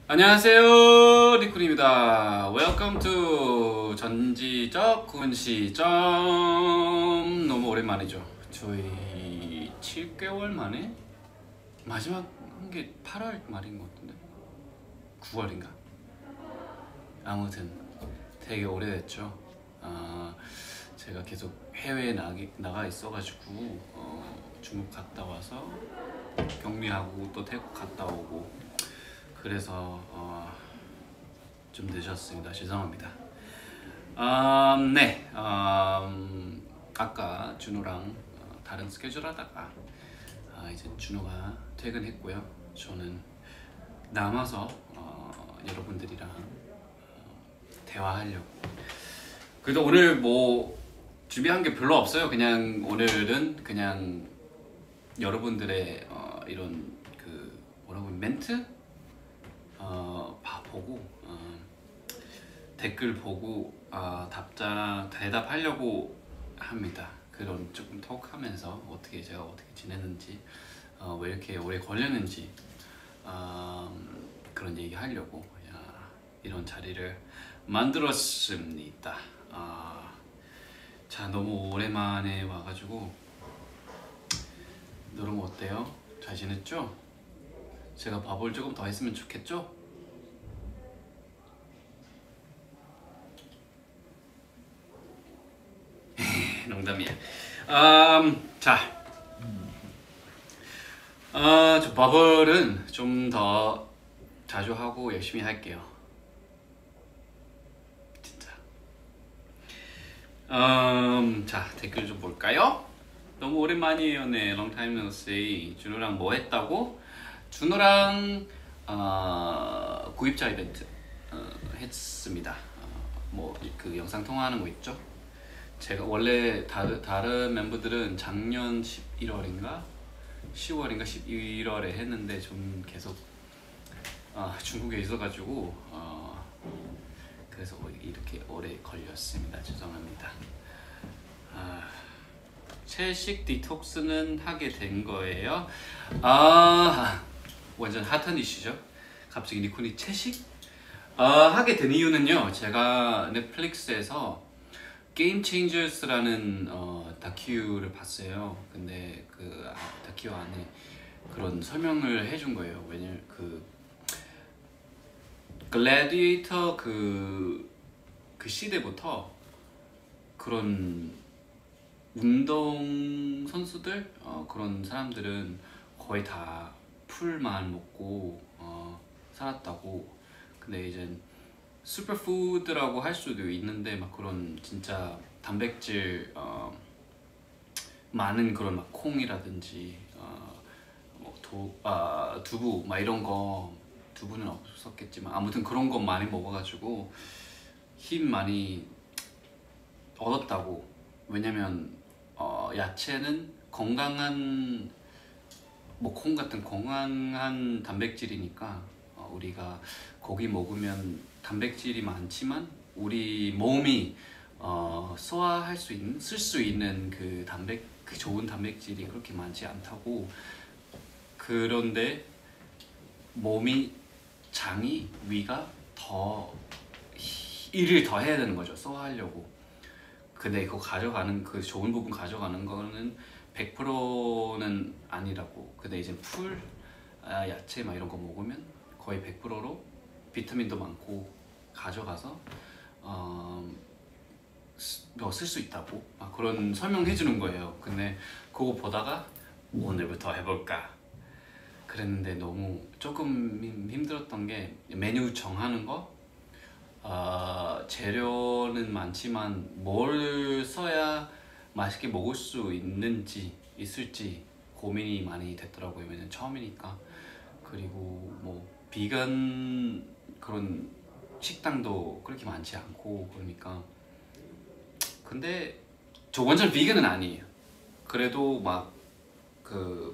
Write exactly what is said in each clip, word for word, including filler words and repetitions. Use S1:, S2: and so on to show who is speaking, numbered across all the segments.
S1: 안녕하세요, 리쿤입니다. Welcome to 전지적 군시점. 너무 오랜만이죠. 저희 칠 개월 만에 마지막 한 게 팔월 말인 것 같은데 구월인가? 아무튼 되게 오래됐죠. 아, 제가 계속 해외에 나기, 나가 있어가지고 어, 중국 갔다 와서 격리하고 또 태국 갔다 오고 그래서 어, 좀 늦었습니다. 죄송합니다. 음, 네, 음, 아까 준호랑 어, 다른 스케줄 하다가 아, 이제 준호가 퇴근했고요. 저는 남아서 어, 여러분들이랑 어, 대화하려고. 그래도 오늘 뭐 준비한 게 별로 없어요. 그냥 오늘은 그냥 여러분들의 어, 이런 그 뭐라고 멘트? 어, 봐 보고 어, 댓글 보고 어, 답장 대답하려고 합니다. 그런 조금 톡하면서 어떻게 제가 어떻게 지냈는지 어, 왜 이렇게 오래 걸렸는지 어, 그런 얘기 하려고 야, 이런 자리를 만들었습니다. 어, 자, 너무 오랜만에 와가지고 여러분 어때요? 잘 지냈죠? 제가 밥을 조금 더 했으면 좋겠죠? 농담이야. 음, 자, 어, 저 버블은 좀 더 자주 하고 열심히 할게요. 진짜. 음, 자, 댓글 좀 볼까요? 너무 오랜만이에요. 네, long time no see. 준호랑 뭐 했다고? 준호랑 어, 구입자 이벤트 어, 했습니다. 어, 뭐 그 영상 통화하는 거 있죠? 제가 원래 다르, 다른 멤버들은 작년 십일월인가 시월인가 십일월에 했는데 좀 계속 어, 중국에 있어가지고 어, 그래서 이렇게 오래 걸렸습니다. 죄송합니다. 아, 채식 디톡스는 하게 된 거예요? 아, 완전 핫한 이슈죠. 갑자기 니콘이 채식? 어, 하게 된 이유는요, 제가 넷플릭스에서 게임 체인저스라는 어, 다큐를 봤어요. 근데 그 아, 다큐 안에 그런 설명을 해준 거예요. 왜냐면 그 글래디에이터 그, 그 시대부터 그런 운동 선수들 어, 그런 사람들은 거의 다 풀만 먹고 어, 살았다고. 근데 이제 슈퍼푸드라고 할 수도 있는데 막 그런 진짜 단백질 어, 많은 그런 막 콩이라든지 어, 뭐 도, 아, 두부 막 이런 거 두부는 없었겠지만 아무튼 그런 거 많이 먹어가지고 힘 많이 얻었다고. 왜냐면 어, 야채는 건강한 뭐 콩 같은 건강한 단백질이니까 어, 우리가 고기 먹으면 단백질이 많지만 우리 몸이 어, 소화할 수 있는 쓸 수 있는 그 단백 그 좋은 단백질이 그렇게 많지 않다고. 그런데 몸이 장이 위가 더 일을 더 해야 되는 거죠. 소화하려고. 근데 그거 가져가는 그 좋은 부분 가져가는 거는 백 퍼센트는 아니라고. 근데 이제 풀, 아, 야채 막 이런 거 먹으면 거의 백 퍼센트로 비타민도 많고 가져가서 어, 쓸 수 있다고 막 그런 설명해 주는 거예요. 근데 그거 보다가 오늘부터 해볼까 그랬는데 너무 조금 힘들었던 게 메뉴 정하는 거. 어, 재료는 많지만 뭘 써야 맛있게 먹을 수 있는지 있을지 고민이 많이 됐더라고요. 왜냐면 처음이니까. 그리고 뭐 비건 그런 식당도 그렇게 많지 않고 그러니까. 근데 저 완전 비건은 아니에요. 그래도 막 그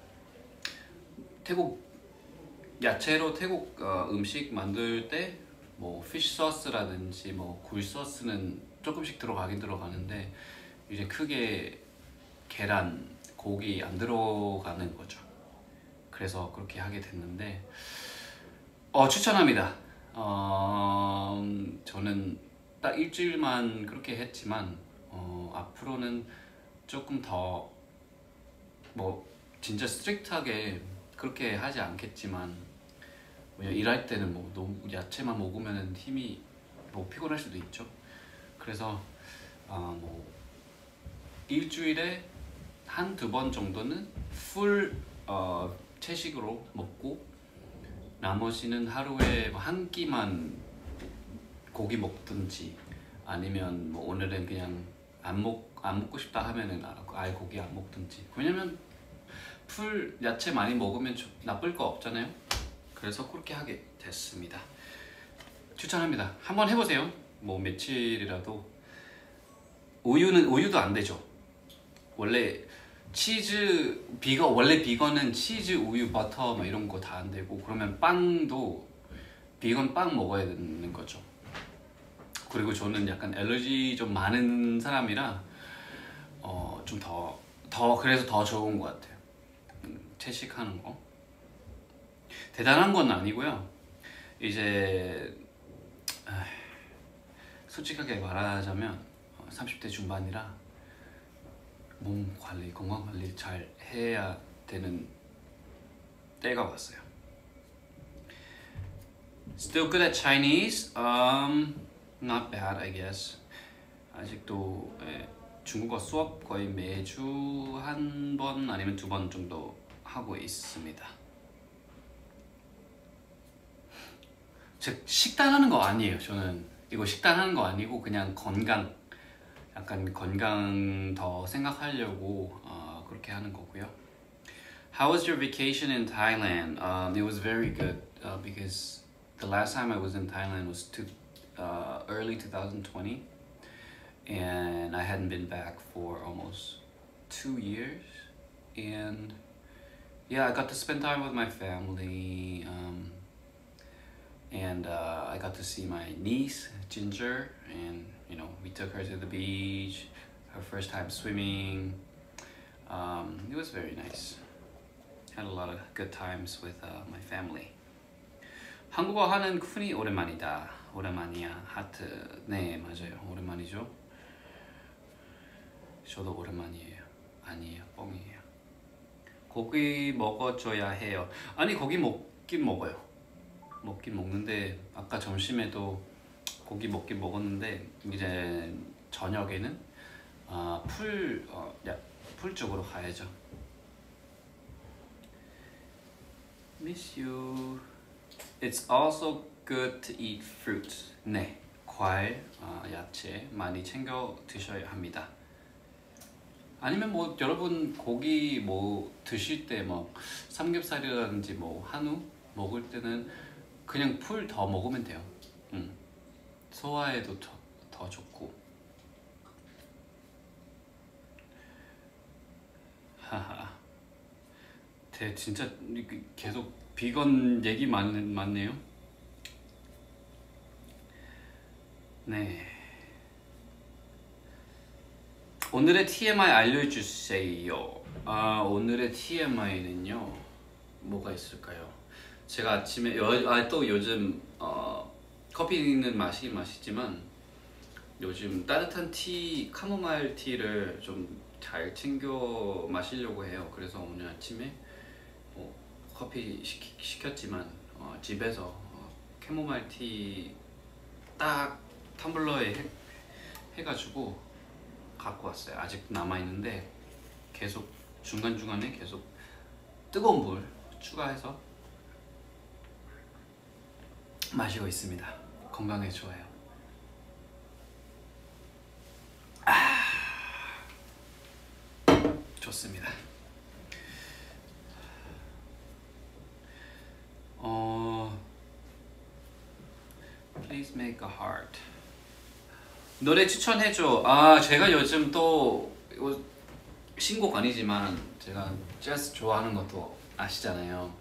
S1: 태국 야채로 태국 어, 음식 만들 때 뭐 피쉬 소스라든지 뭐 굴 소스는 조금씩 들어가긴 들어가는데 이제 크게 계란, 고기 안 들어가는 거죠. 그래서 그렇게 하게 됐는데 어, 추천합니다. 어, 음, 저는 딱 일주일만 그렇게 했지만 어, 앞으로는 조금 더 뭐 진짜 스트릭트하게 그렇게 하지 않겠지만 왜냐 일할 때는 뭐 너무 야채만 먹으면 힘이 뭐 피곤할 수도 있죠. 그래서 아, 뭐 일주일에 한두 번 정도는 풀 어, 채식으로 먹고 나머지는 하루에 한 끼만 고기 먹든지 아니면 뭐 오늘은 그냥 안 먹, 안 먹고 싶다 하면은 아- 아예 고기 안 먹든지. 왜냐면 풀 야채 많이 먹으면 좀 나쁠 거 없잖아요. 그래서 그렇게 하게 됐습니다. 추천합니다. 한번 해보세요. 뭐 며칠이라도. 우유는 우유도 안 되죠. 원래 치즈 비건 원래 비건은 치즈, 우유, 버터 뭐 이런 거 다 안 되고 그러면 빵도 비건 빵 먹어야 되는 거죠. 그리고 저는 약간 알러지 좀 많은 사람이라 어, 좀 더 더 그래서 더 좋은 것 같아요. 음, 채식하는 거 대단한 건 아니고요. 이제 아, 솔직하게 말하자면 어, 삼십 대 중반이라 몸 관리, 건강 관리 잘 해야 되는 때가 왔어요. Still good at Chinese? Um, not bad, I guess. 아직도 예, 중국어 수업 거의 매주 한 번 아니면 두 번 정도 하고 있습니다. 즉 식단 하는 거 아니에요. 저는 이거 식단 하는 거 아니고 그냥 건강, 약간 건강 더 생각하려고 어, 그렇게 하는 거고요. How was your vacation in Thailand? Um, it was very good uh, because the last time I was in Thailand was to, uh, early twenty twenty, and I hadn't been back for almost two years. And yeah, I got to spend time with my family, um, and uh, I got to see my niece Ginger, and you know we took her to the beach, her first time swimming. Um, it was very nice. Had a lot of good times with uh, my family. 한국어 하는 쿤이 오랜만이다. 오랜만이야. 하트. 네, 맞아요. 오랜만이죠. 저도 오랜만이에요. 아니에요. 뻥이에요. 고기 먹어줘야 해요. 아니, 고기 먹긴 먹어요. 먹긴 먹는데 아까 점심에도 고기 먹긴 먹었는데 이제 저녁에는 아, 풀, 어, 야, 풀 쪽으로 가야죠. Miss you. It's also good to eat fruit. 네, 과일, 어, 야채 많이 챙겨 드셔야 합니다. 아니면 뭐 여러분 고기 뭐 드실 때 뭐 삼겹살이라든지 뭐 한우 먹을 때는 그냥 풀 더 먹으면 돼요. 음. 소화에도 더, 더 좋고. 하하. 대 진짜 계속 비건 얘기 많, 많네요. 네. 오늘의 티엠아이 알려주세요. 아, 오늘의 티엠아이는요. 뭐가 있을까요? 제가 아침에 여, 아, 또 요즘 어, 커피는 마시긴 마시지만 요즘 따뜻한 티, 카모마일 티를 좀 잘 챙겨 마시려고 해요. 그래서 오늘 아침에 어, 커피 시키, 시켰지만 어, 집에서 어, 캐모마일 티 딱 텀블러에 해, 해가지고 갖고 왔어요. 아직 남아있는데 계속 중간중간에 계속 뜨거운 물 추가해서 마시고 있습니다. 건강에 좋아요. 아, 좋습니다. 어, Please make a heart. 노래 추천해줘. 아, 제가 요즘 또 이거 신곡 아니지만 제가 재즈 좋아하는 것도 아시잖아요.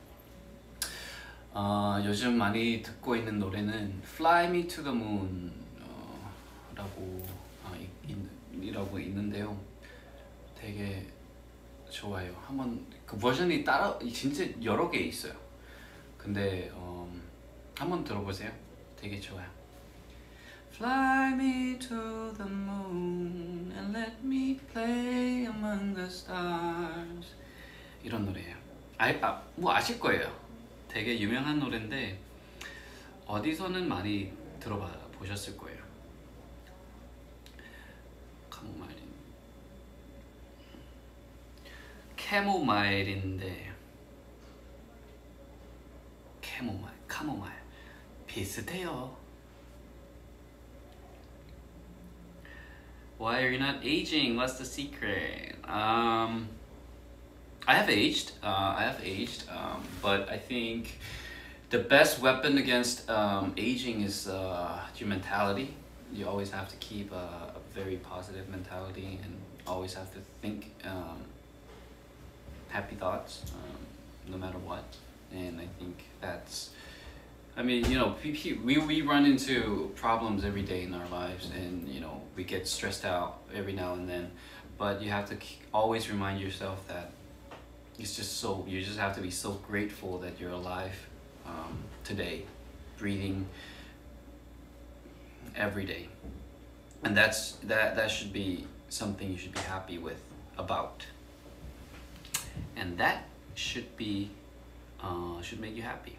S1: 어, 요즘 많이 듣고 있는 노래는 Fly Me to the Moon 어, 라고 아, 이, 이라고 있는데요. 되게 좋아요. 한번 그 버전이 따라 진짜 여러 개 있어요. 근데 어, 한번 들어보세요. 되게 좋아요. Fly me to the moon and let me play among the stars. 이런 노래예요. 아, 아, 뭐 아실 거예요. 되게 유명한 노래인데 어디서는 많이 들어봐 보셨을 거예요. 카모마일. 캐모마일인데 캐모마일, 카모마일 비슷해요. Why are you not aging? What's the secret? Um, I have aged. Uh, I have aged, um, but I think the best weapon against um, aging is uh, your mentality. You always have to keep a, a very positive mentality and always have to think um, happy thoughts, um, no matter what. And I think that's, I mean, you know, we, we, we run into problems every day in our lives, and, you know, we get stressed out every now and then, but you have to always remind yourself that it's just so, you just have to be so grateful that you're alive um, today, breathing every day. And that's, that, that should be something you should be happy with, about. And that should be, uh, should make you happy.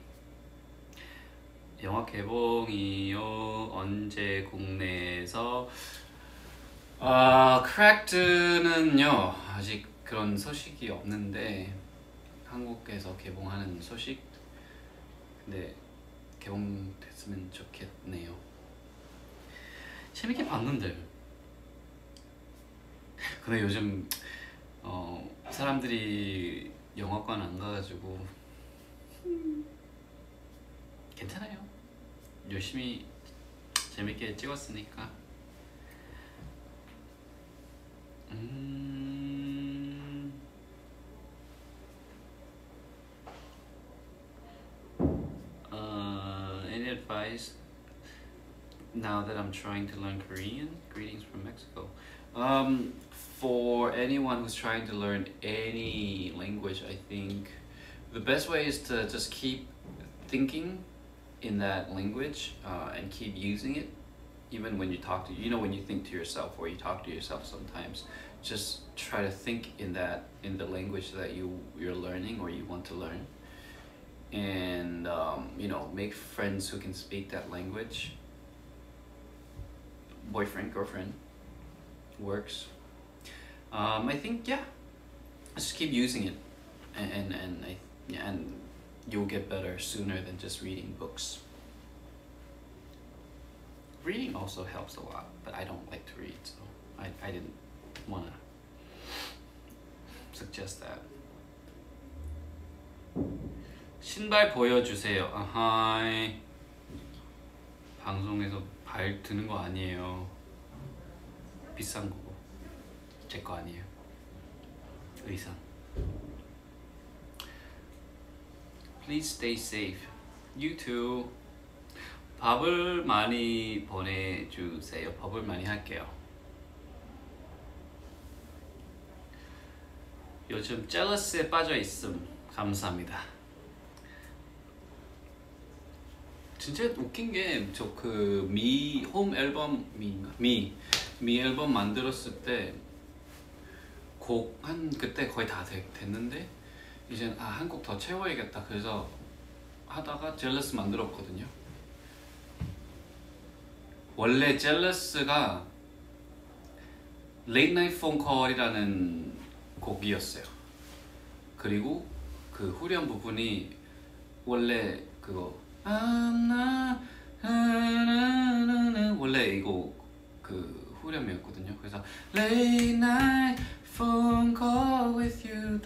S1: 영화 개봉이요. 언제 국내에서? 아, 크랙드는요 아직 그런 소식이 없는데 한국에서 개봉하는 소식. 근데 개봉됐으면 좋겠네요. 재밌게 봤는데. 근데 요즘 어, 사람들이 영화관 안 가가지고 괜찮아요. 열심히 재밌게 찍었으니까. 음... Uh, any advice now that I'm trying to learn Korean? Greetings from Mexico. Um, for anyone who's trying to learn any language, I think the best way is to just keep thinking in that language uh, and keep using it even when you talk to, you know, when you think to yourself or you talk to yourself sometimes, just try to think in that, in the language that you you're learning or you want to learn, and um, you know, make friends who can speak that language. Boyfriend, girlfriend works. um, I think, yeah, just keep using it, and and, and I yeah, and you'll get better sooner than just reading books. Reading also helps a lot, but I don't like to read, so I, I didn't want to suggest that. 신발 보여주세요. 아하이. 방송에서 발 드는 거 아니에요. 비싼 거고. 제 거 아니에요. 의상. Please stay safe. You too. 밥을 많이 보내주세요. 밥을 많이 할게요. 요즘 젤러스에 빠져 있음. 감사합니다. 진짜 웃긴 게 저 그 미 홈 앨범 미인가? 미, 미 앨범 만들었을 때 곡 한 그때 거의 다 되, 됐는데 이제 아, 한 곡 더 채워야겠다. 그래서 하다가 젤러스 만들었거든요. 원래 젤러스가 Late Night Phone Call이라는 곡이었어요. 그리고 그 후렴 부분이 원래 그거 원래 이거 그 후렴이었거든요. 그래서 Late Night Phone Call with you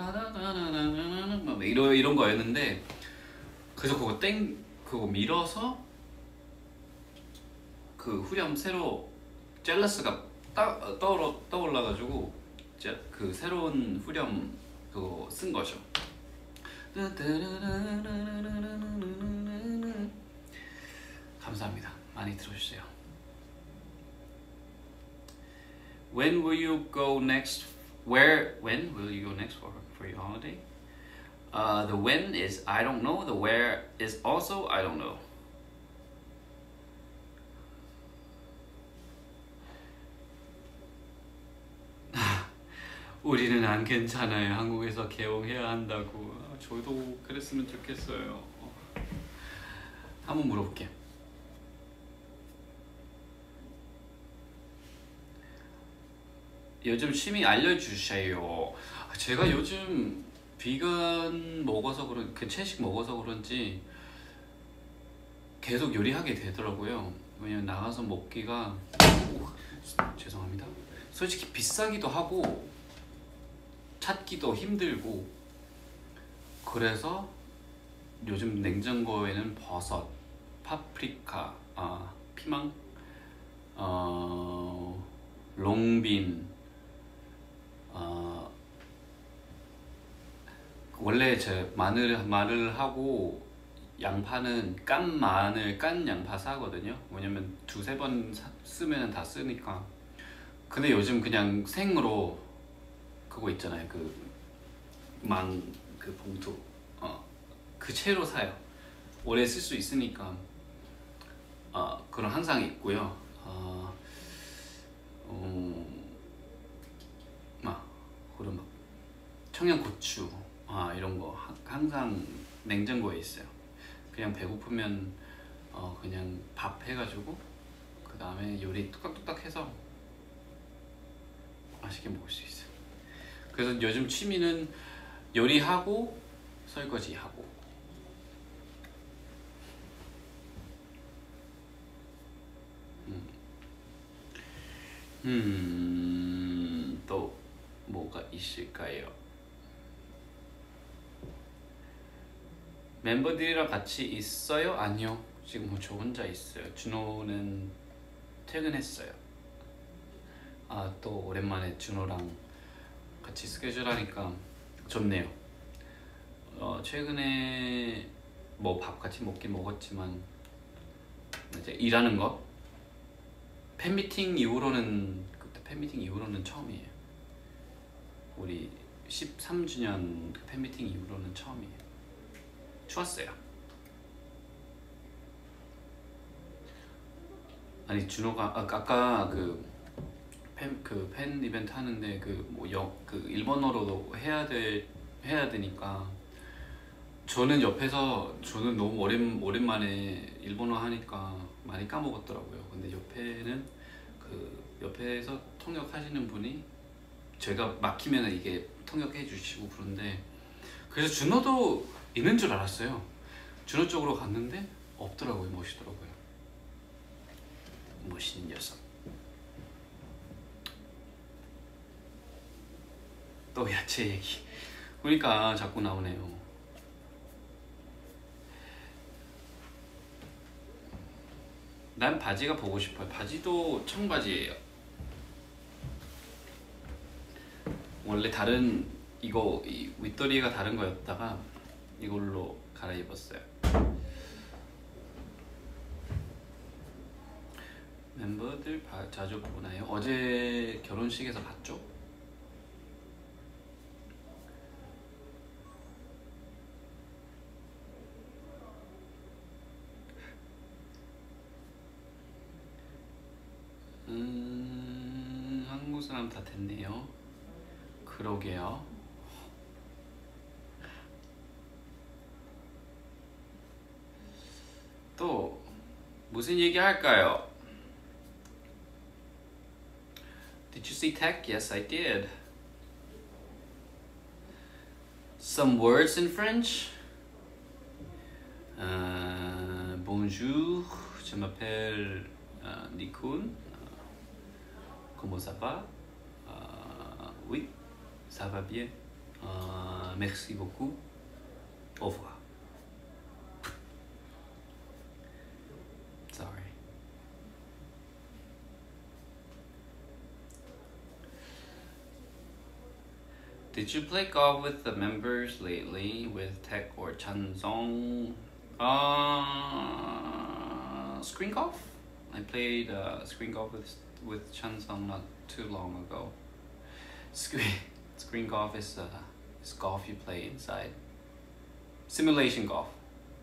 S1: 이런 이런 거였는데, 그래서 그거 땡 그거 밀어서 그 후렴 새로 젤러스가 따, 떠올라 떠올라가지고 그 새로운 후렴 그거 쓴 거죠. 감사합니다. 많이 들어주세요. When will you go next? Where? When will you go next for for your holiday? Uh, the when is I don't know. The where is also I don't know. 우리는 안 괜찮아요. 한국에서 개봉해야 한다고. 아, 저도 그랬으면 좋겠어요. 어. 한번 물어볼게. 요즘 취미 알려주세요. 제가 요즘 비건 먹어서 그런 그 채식 먹어서 그런지 계속 요리하게 되더라고요. 왜냐면 나가서 먹기가 오, 죄송합니다. 솔직히 비싸기도 하고 찾기도 힘들고 그래서 요즘 냉장고에는 버섯, 파프리카, 아, 피망, 어, 롱빈, 어, 원래 제 마늘 마늘 하고 양파는 깐 마늘, 깐 양파 사거든요. 왜냐면 두세 번 쓰면 다 쓰니까. 근데 요즘 그냥 생으로 그거 있잖아요. 그 망 그 봉투, 어, 그 채로 사요. 오래 쓸 수 있으니까. 어, 그런 항상 있고요. 어, 음, 막 그런 막 청양고추, 아 이런 거 항상 냉장고에 있어요. 그냥 배고프면 어, 그냥 밥 해가지고 그 다음에 요리 뚝딱뚝딱 해서 맛있게 먹을 수 있어요. 그래서 요즘 취미는 요리하고 설거지하고. 음, 음, 또 뭐가 있을까요? 멤버들이랑 같이 있어요? 아니요. 지금 저 혼자 있어요. 준호는 퇴근했어요. 아, 또 오랜만에 준호랑 같이 스케줄 하니까 좋네요. 어, 최근에 뭐 밥 같이 먹긴 먹었지만 이제 일하는 거 팬미팅 이후로는 그때 팬미팅 이후로는 처음이에요. 우리 십삼 주년 그 팬미팅 이후로는 처음이에요. 추웠어요. 아니 준호가 아, 아까 그 팬 그 팬 이벤트 하는데 그 뭐 영 그 일본어로도 해야 돼 해야 되니까 저는 옆에서 저는 너무 오랜 오랜만에 일본어 하니까 많이 까먹었더라고요. 근데 옆에는 그 옆에서 통역하시는 분이 제가 막히면 이게 통역해 주시고 그런데 그래서 준호도 있는 줄 알았어요. 준호 쪽으로 갔는데 없더라고요. 멋있더라고요. 멋있는 녀석. 또 야채 얘기. 그러니까 자꾸 나오네요. 난 바지가 보고 싶어요. 바지도 청바지예요. 원래 다른 이거 이 윗도리가 다른 거였다가 이걸로 갈아입었어요. 멤버들 바, 자주 보나요? 어제 결혼식에서 봤죠? 음, 한국 사람 다 됐네요. 그러게요. 또 무슨 얘기 할까요? Did you see tech? Yes, I did. Some words in French. Uh, bonjour, je m'appelle uh, Nikun. Comment ça va? Uh, oui, ça va bien. Uh, merci beaucoup. Au revoir. Sorry. Did you play golf with the members lately with Tech or Chanzong? Uh, screen golf? I played uh, screen golf with with Chanzong not too long ago. Screen screen golf is uh, is golf you play inside 시뮬레이션 골프.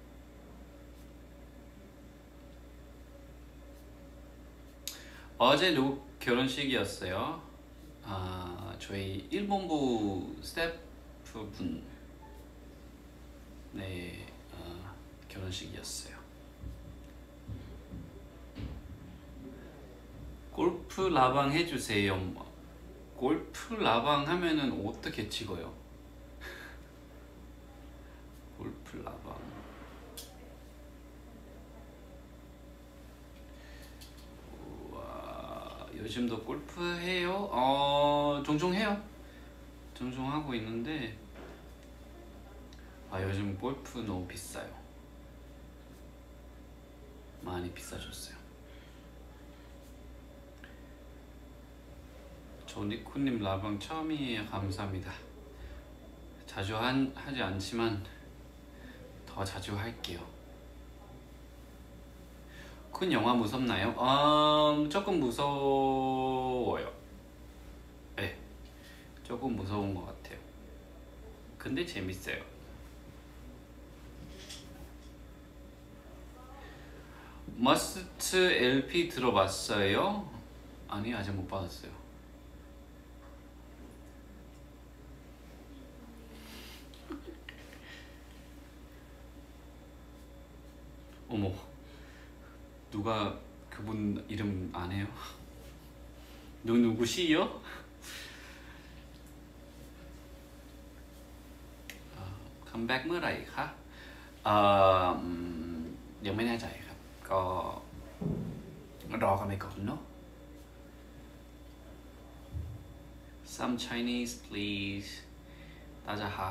S1: 어제 누구 결혼식이었어요. 아, 저희 일본부 스태프분 네 어, 결혼식이었어요. 골프 라방 해주세요. 골프 라방 하면은 어떻게 찍어요? 골프 라방. 우와, 요즘도 골프 해요? 어, 종종 해요. 종종 하고 있는데, 아, 요즘 골프 너무 비싸요. 많이 비싸졌어요. 저 니코님 라방 처음이에요. 감사합니다. 자주 한, 하지 않지만 더 자주 할게요. 큰 영화 무섭나요? 음, 조금 무서워요. 네, 조금 무서운 것 같아요. 근데 재밌어요. 머스트 엘피 들어봤어요? 아니, 아직 못 받았어요. 어머, 누가 그분 이름 안 해요? 누 누구시요? 어, 컴백 เมื่อไหร่คะเอ่ออืมยังไม่แน่ใจครับก็รอกันไปก่อนเนาะ Some Chinese please 大家好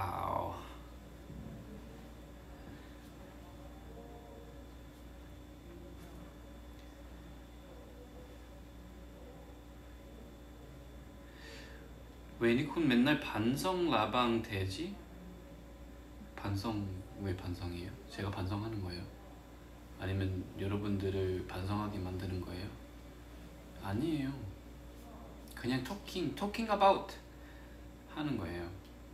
S1: 왜 니콘 맨날 반성 라방 되지? 반성 왜 반성이에요? 제가 반성하는 거예요? 아니면 여러분들을 반성하게 만드는 거예요? 아니에요. 그냥 talking, talking about 하는 거예요.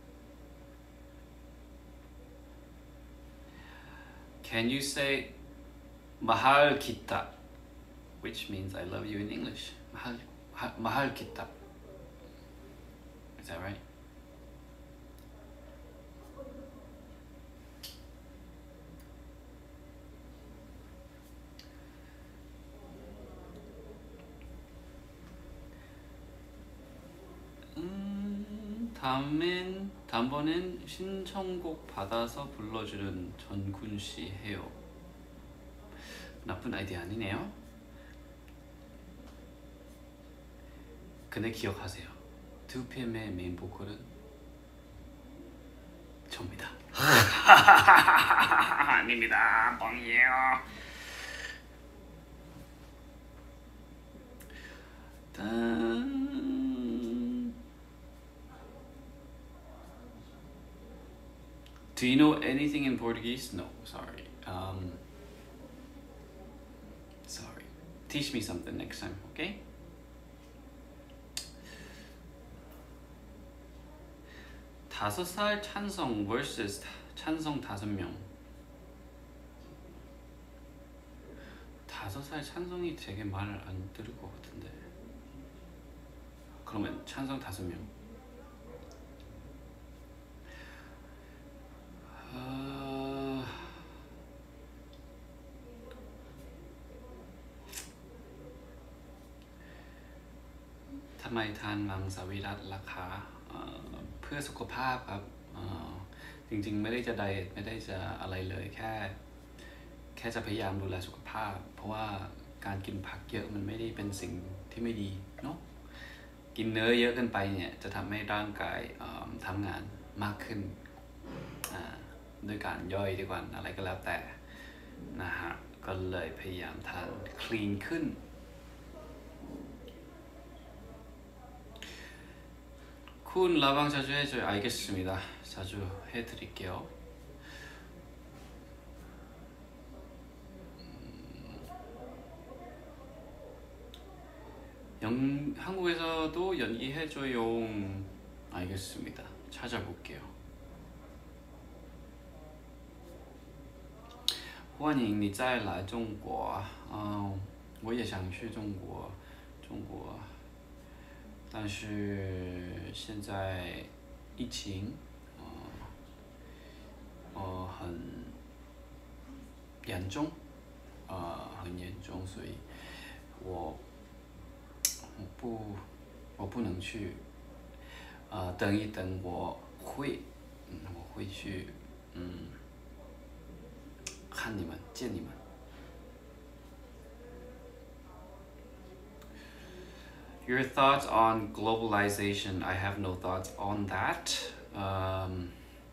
S1: Can you say mahal kita, which means I love you in English? mahal mahal kita. Is that right? 음, 다음엔 다음번엔 신청곡 받아서 불러주는 전군 씨 해요. 나쁜 아이디어 아니네요. 근데 기억하세요. 투피엠의 메인 보컬은 접니다. 아닙니다. 뻥이에요. 딴... Do you know anything in Portuguese? No, sorry. Um, sorry. Teach me something next time, okay? 다섯 살 찬성 vs 찬성 다섯 명. 다섯 살 찬성이 되게 말을 안 들을 것 같은데. 그러면 찬성 다섯 명. 어... ทำไมทานมังสวิรัติราคาเอ่อเพื่อสุขภาพครับเอ่อจริงๆไม่ได้จะไดเอทไม่ได้จะอะไรเลยแค่แค่จะพยายามดูแลสุขภาพเพราะว่าการกินผักเยอะมันไม่ได้เป็นสิ่งที่ไม่ดีเนาะกินเนื้อเยอะเกินไปเนี่ยจะทำให้ร่างกายเอ่อทำงานมากขึ้นอ่าด้วยการย่อยด้วยกันอะไรก็แล้วแต่นะฮะก็เลยพยายามทานคลีนขึ้น쿤 라방 자주 해줘요. 알겠습니다. 자주 해드릴게요. 음, 영, 한국에서도 연기해줘요. 알겠습니다. 찾아볼게요. 欢迎你再来中国。嗯，我也想去中国，中国，但是现在疫情，呃，呃很严重，呃很严重，所以我我不我不能去。呃，等一等，我会，嗯，我会去，嗯，看你们，见你们。Your thoughts on globalization? I have no thoughts on that. Um,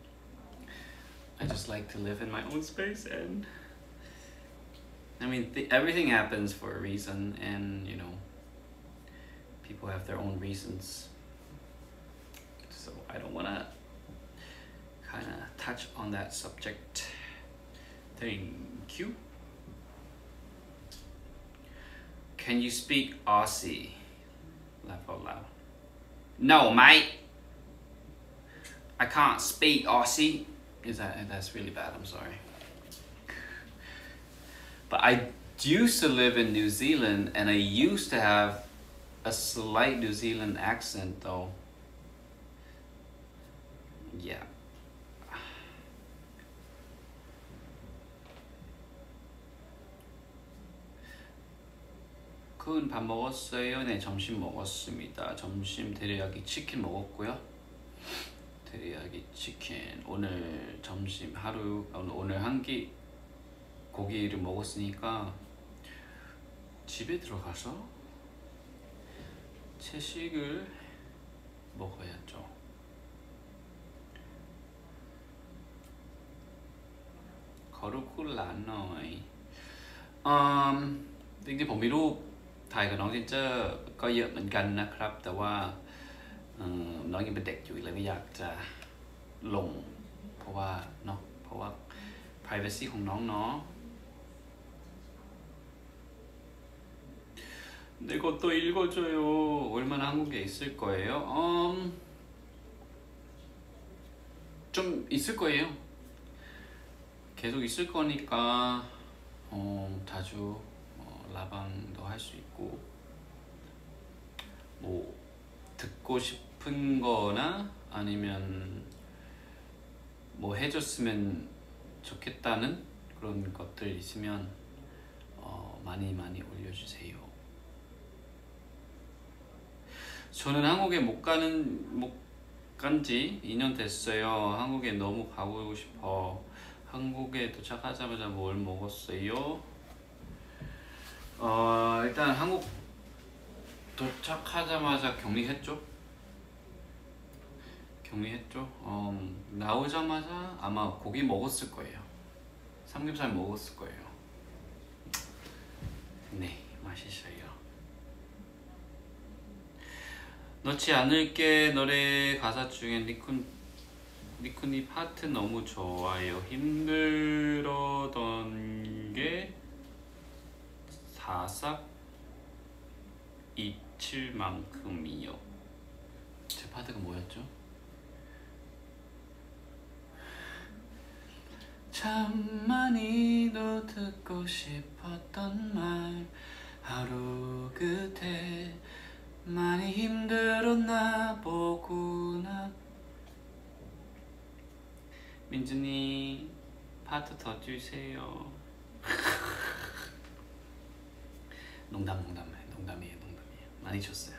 S1: I just like to live in my own space, and I mean, th everything happens for a reason, and you know, people have their own reasons. So I don't wanna kind of touch on that subject. Thank you. Can you speak Aussie? Laugh out loud. No, mate. I can't speak Aussie. Is that that's really bad? I'm sorry. But I used to live in New Zealand, and I used to have a slight New Zealand accent, though. Yeah. 큰 밥 먹었어요? 네, 점심 먹었습니다. 점심 데리야끼 치킨 먹었고요. 데리야끼 치킨. 오늘 점심 하루 오늘 한 끼 고기를 먹었으니까 집에 들어가서 채식을 먹어야죠. 거르고 라너이. 음, จริงๆผมมีรูปถ่ายกับน้องจินเจอร์ก็เยอะเหมือนกันนะครับ แต่ว่าน้องยังเป็นเด็กอยู่เลยไม่อยากจะลงเพราะว่าเนาะเพราะว่า privacy ของน้องเนาะ 내 것도 읽어줘요. 얼마나 한국에 있을 거예요? 음, 좀 있을 거예요. 계속 있을 거니까 어, 자주 어, 라방도 할 수 있고 뭐 듣고 싶은 거나 아니면 뭐 해줬으면 좋겠다는 그런 것들 있으면 어, 많이 많이 올려주세요. 저는 한국에 못 가는 못 간지 이 년 됐어요. 한국에 너무 가고 싶어. 한국에 도착하자마자 뭘 먹었어요? 어, 일단 한국 도착하자마자 격리했죠. 격리했죠. 어, 나오자마자 아마 고기 먹었을 거예요. 삼겹살 먹었을 거예요. 네, 맛있어요. 넣지 않을게. 노래 가사 중에 니쿤 니쿤이 파트 너무 좋아요. 힘들었던 게 사삭 잊힐 만큼이요. 제 파트가 뭐였죠? 참 많이도 듣고 싶었던 말 하루 끝에 많이 힘들었나 보구나. 민준이 파트 더 주세요. 농담 농담해 농담이에요 농담이에요. 많이 줬어요.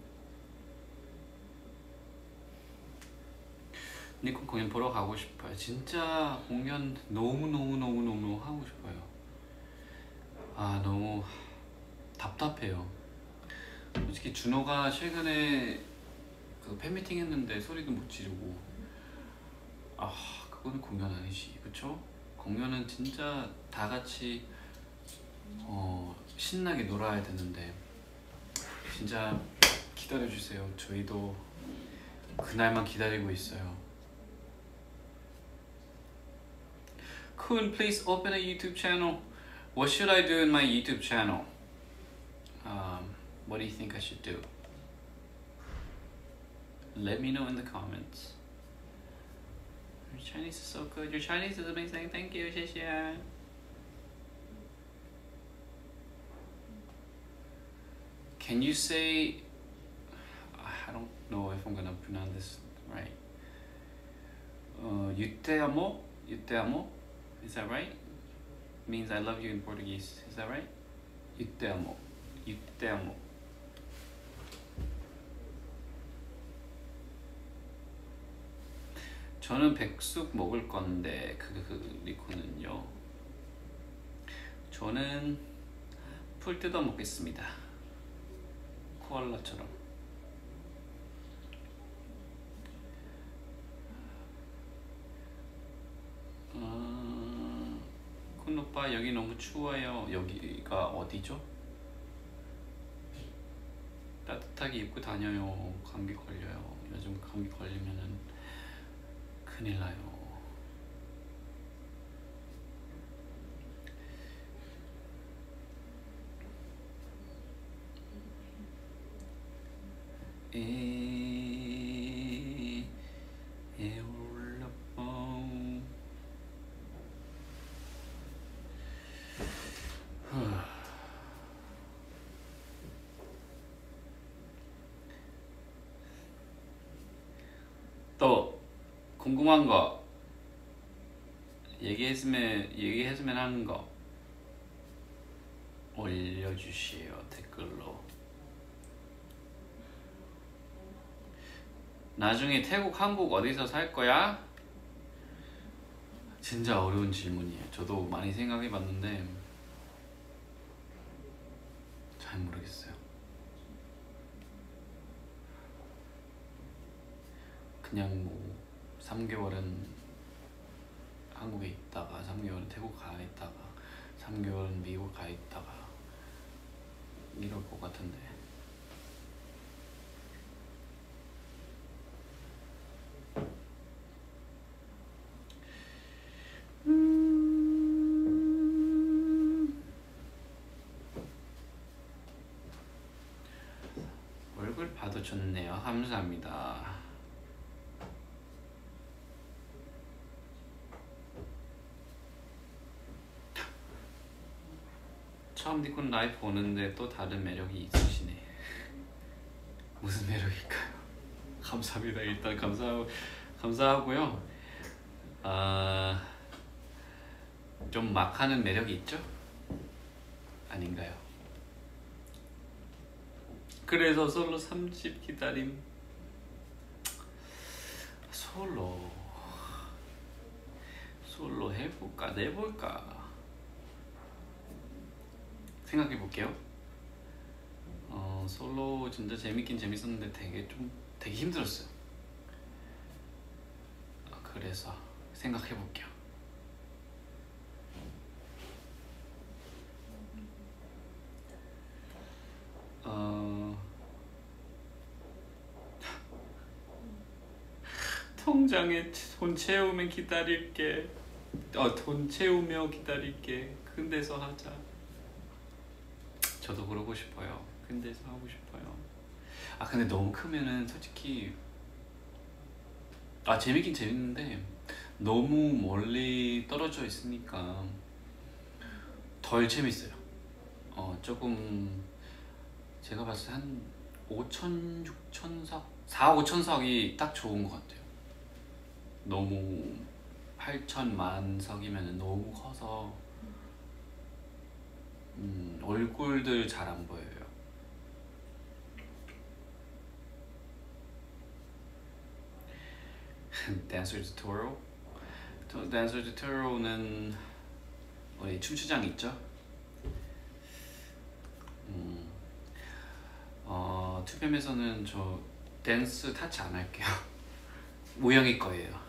S1: 니콘 공연 보러 가고 싶어요. 진짜 공연 너무 너무 너무 너무 하고 싶어요. 아 너무 답답해요. 솔직히 준호가 최근에 그 팬미팅 했는데 소리도 못 지르고 아 그거는 공연 아니지 그쵸? 공연은 진짜 다 같이 어, 신나게 놀아야 되는데 진짜 기다려주세요. 저희도 그날만 기다리고 있어요. Cool, please open a YouTube channel. What should I do in my YouTube channel? Um, what do you think I should do? Let me know in the comments. Your Chinese is so good. Your Chinese is amazing. Thank you, 谢谢. Can you say, I don't know if I'm gonna pronounce this right. Uh, eu te amo, eu te amo, is that right? Means I love you in Portuguese, is that right? Eu te amo, eu te amo. 저는 백숙 먹을 건데 그, 그 리코는요. 저는 풀 뜯어 먹겠습니다. 코알라처럼. 어, 큰 오빠 여기 너무 추워요. 여기가 어디죠? 따뜻하게 입고 다녀요. 감기 걸려요. 요즘 감기 걸리면은 큰일 나요. 에, 에올라뽕. 또 궁금한 거 얘기했으면 얘기했으면 하는 거 올려주세요. 댓글로. 나중에 태국, 한국 어디서 살 거야? 진짜 어려운 질문이에요. 저도 많이 생각해봤는데 잘 모르겠어요. 그냥 뭐 삼 개월은 한국에 있다가 삼 개월은 태국 가 있다가 삼 개월은 미국 가 있다가 이럴 것 같은데. 음... 얼굴 봐도 좋네요. 감사합니다. 처음 니콘 라이브 보는데 또 다른 매력이 있으시네. 무슨 매력일까요? 감사합니다. 일단 감사 감사하고요. 아, 좀 막 하는 매력이 있죠? 아닌가요? 그래서 솔로 삼 집 기다림. 솔로 솔로 해볼까 내볼까 생각해볼게요. 어, 솔로 진짜 재밌긴 재밌었는데 되게 좀 되게 힘들었어요. 그래서 생각해볼게요. 어... 통장에 돈 채우면 기다릴게. 어, 돈 채우며 기다릴게. 큰 데서 하자. 저도 그러고 싶어요. 큰 데서 하고 싶어요. 아 근데 너무 크면은 솔직히 아 재밌긴 재밌는데 너무 멀리 떨어져 있으니까 덜 재밌어요. 어 조금 제가 봤을 때 한 오천, 육천 석, 사, 오천 석이 딱 좋은 것 같아요. 너무 팔천만 석이면 너무 커서 음, 얼굴들 잘 안 보여요. 댄서 튜토리얼? 댄서 튜토리얼은 우리 춤추장 있죠? 음, 어, 투팸에서는 저 댄스 타치 안 할게요. 우영이 거예요.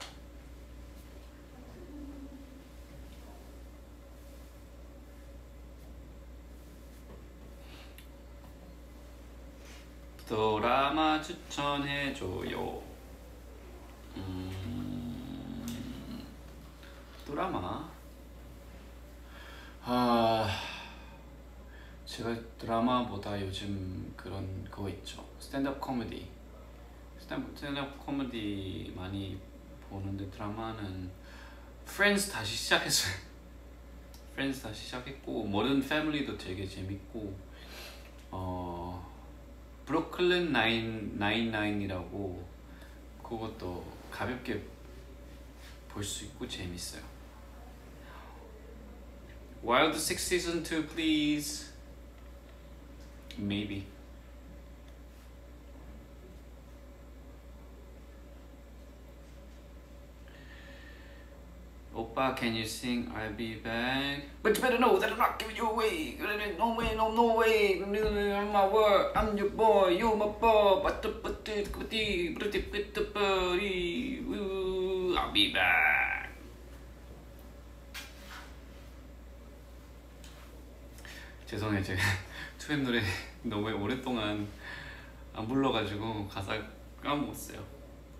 S1: 드라마 추천해줘요. 음, 드라마? 아, 제가 드라마보다 요즘 그런 그거 있죠. 스탠드업 코미디. 스탠드업 코미디 많이 보는데 드라마는 프렌즈 다시 시작했어요. 프렌즈 다시 시작했고 모던 패밀리도 되게 재밌고 어 브루클린 나인 나인나인이라고 그것도 가볍게 볼 수 있고 재밌어요. Wild Six Season two, please. Maybe. Oppa, can you sing I'll Be Back? But you better know that I'm not giving you away. No way, no, no way. I'm my word. I'm your boy. You're my boy. I'll be back. 죄송해요. 제가 투엠 노래 너무 오랫동안 안 불러가지고 가사 까먹었어요.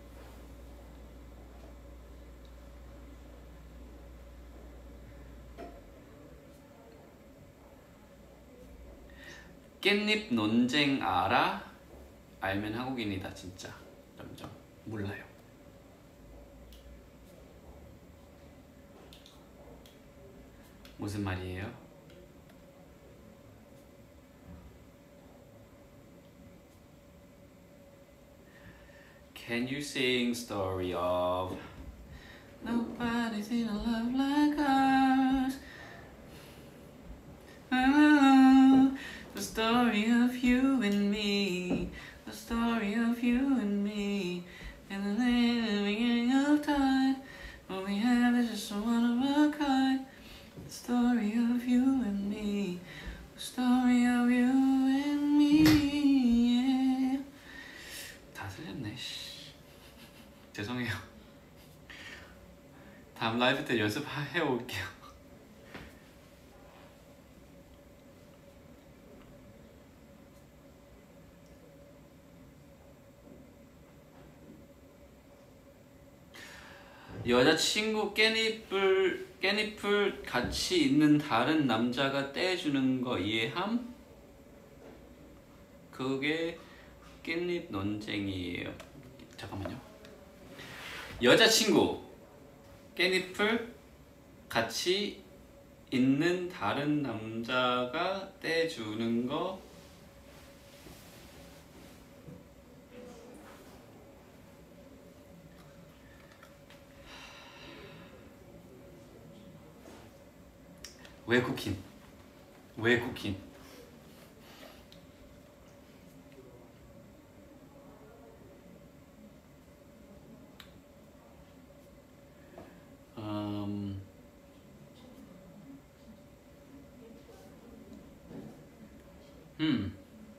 S1: 깻잎 논쟁 알아? 알면 한국인이다 진짜. 점점 몰라요. 무슨 말이에요? Can you sing story of Nobody's in a love like ours? Oh, the story of you and me, the story of you and me, and the beginning of time, what we have is just one of a kind. The story of you and me, the story of you and me. Yeah. 다 틀렸네. 죄송해요. 다음 라이브 때 연습해 올게요. 여자친구 깻잎을 깻잎을 같이 있는 다른 남자가 떼주는 거 이해함? 그게 깻잎 논쟁이에요. 잠깐만요. 여자친구 깻잎을 같이 있는 다른 남자가 떼주는 거 외국인 외국인 음, 음,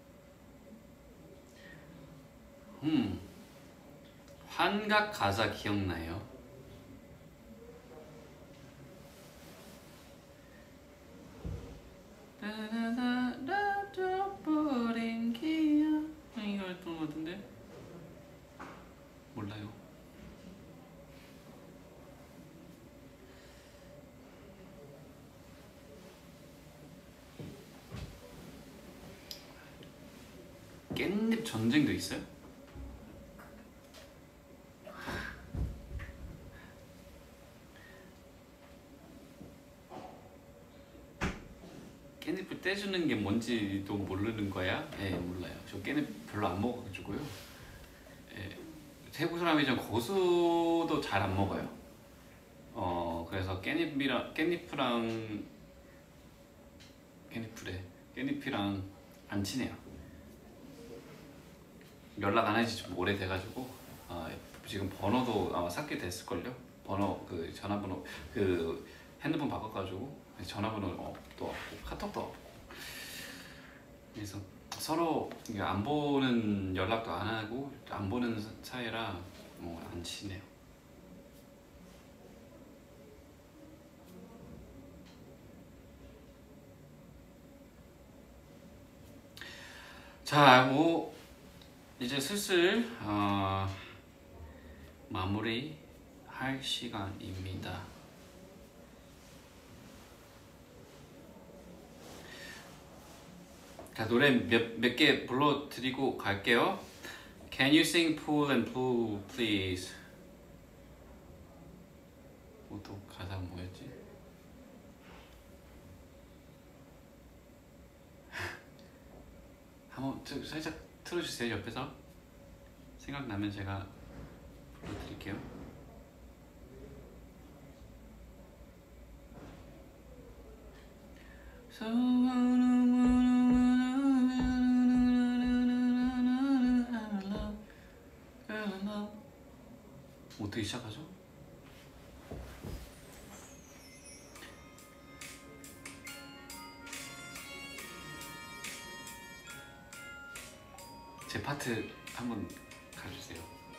S1: 음, 환각 가사 기억나요? 이거 했던 것 같은데? 몰라요. 깻잎 전쟁도 있어요? 깻잎을 떼주는 게 뭔지도 모르는 거야? 예, 몰라요. 저 깻잎 별로 안 먹어가지고요. 예, 태국 사람이지만 고수도 잘 안 먹어요. 어, 그래서 깻잎이랑 깻잎이랑 깻잎이래. 깻잎이랑 안 친해요. 연락 안 한지 좀 오래돼가지고 어, 지금 번호도 아마 삭게 됐을걸요? 번호 그 전화번호 그 핸드폰 바꿔가지고 전화번호도 없고 카톡도 없고 그래서 서로 안 보는 연락도 안 하고 안 보는 사이라 뭐 안 친해요. 자, 뭐 이제 슬슬 어, 마무리 할 시간입니다. 자, 노래 몇 몇 개 불러드리고 갈게요. Can you sing Pool and Blue, please? 또 가사 뭐였지? 한번 살짝 틀어주세요. 옆에서 생각나면 제가 불러드릴게요. 어떻게 시작하죠? 제 파트 한번 가주세요.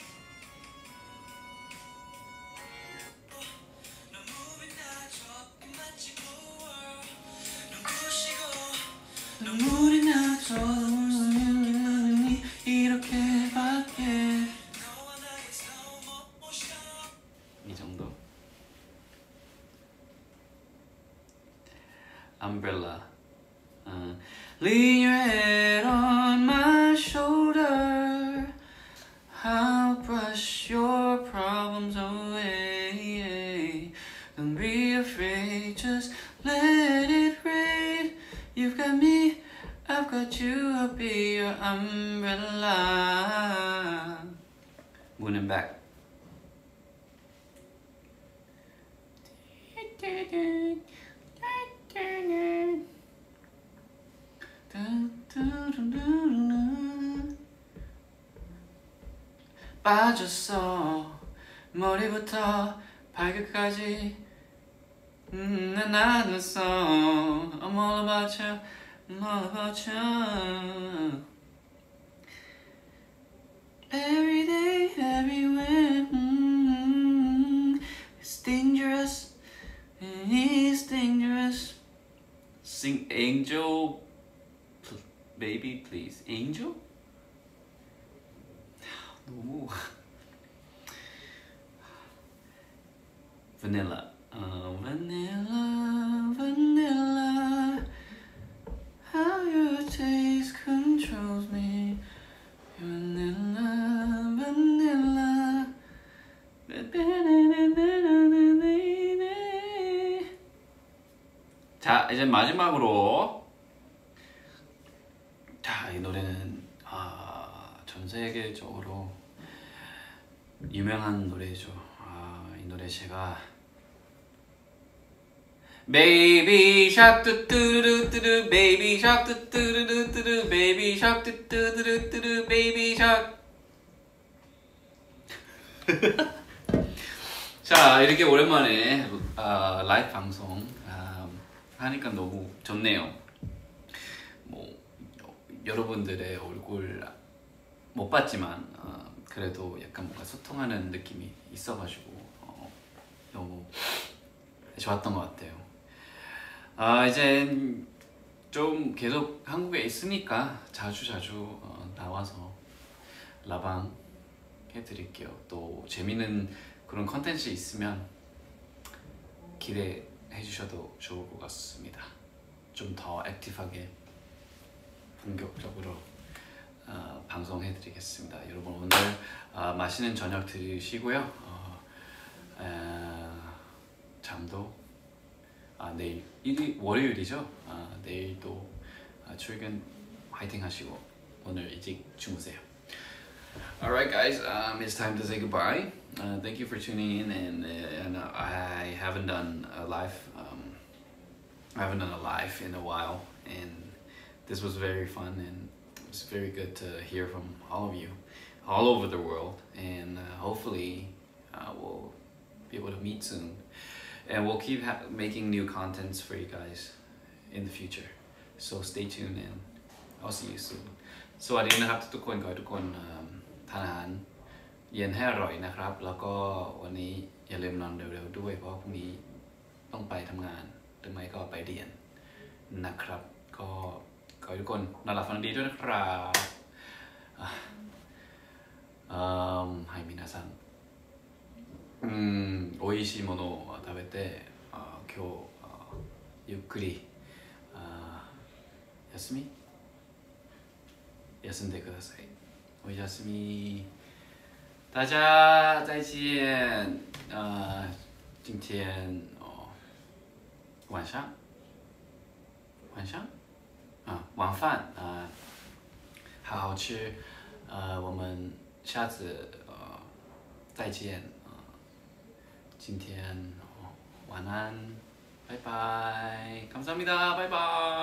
S1: 눈물이 나죠. 이렇게밖에 이 정도. Umbrella. Uh, Lean your head on my shoulder. I'll brush your problems away. Don't be afraid, just let it rain. You've got me, I've got you, I'll be your umbrella. Moon and back. 빠졌어 머리부터 발끝까지 음, 난 알았어 I'm all about you I'm all about you Every day, everywhere mm, It's dangerous It's dangerous Sing Angel Baby please Angel? 너무 Vanilla uh, Vanilla Vanilla How your taste controls me Vanilla Vanilla 자 이제 마지막으로 자 이 노래는 아, 전 세계적으로 유명한 노래죠. 아, 이 노래 제가 Baby Shark 뚜뚜루뚜루 Baby Shark 뚜뚜루뚜루 Baby Shark 뚜뚜루뚜루 Baby Shark 자 이렇게 오랜만에 아, 라이브 방송 아, 하니까 너무 좋네요. 뭐 여러분들의 얼굴 못 봤지만 어, 그래도 약간 뭔가 소통하는 느낌이 있어가지고 어, 너무 좋았던 것 같아요. 아 이제 좀 계속 한국에 있으니까 자주 자주 어, 나와서 라방 해드릴게요. 또 재밌는 그런 컨텐츠 있으면 기대해 주셔도 좋을 것 같습니다. 좀 더 액티브하게 본격적으로 어, 방송해드리겠습니다. 여러분 오늘 어, 맛있는 저녁 드시고요. 어, 어, 잠도 아, 내일 일이 월요일이죠. 아, 내일도 아, 출근 화이팅 하시고 오늘 일찍 주무세요. Alright guys, um, it's time to say goodbye. Uh, thank you for tuning in and, uh, and uh, I haven't done a live um, I haven't done a live in a while and this was very fun and it's very good to hear from all of you all over the world and uh, hopefully uh, we'll be able to meet soon and we'll keep ha making new contents for you guys in the future, so stay tuned and I'll see you soon. สวัสดีนะครับทุกคนขอให้ทุกคนทานอาหารเย็นให้อร่อยนะครับแล้วก็วันนี้อย่าลืมนอนเร็วๆด้วยเพราะพรุ่งนี้ต้องไปทำงานหรือไม่ก็ไปเรียนนะครับก็ขอให้ทุกคนนอนหลับฝันดีด้วยนะครับはい皆さんうん美味しいものを食べてあ今日あゆっくりあ休み休んでください。おやすみ。大家再见。呃，今天哦晚上晚上啊晚饭啊好好吃。呃，我们下次呃再见。呃，今天、哦、晚安，拜拜，감사합니다，拜拜。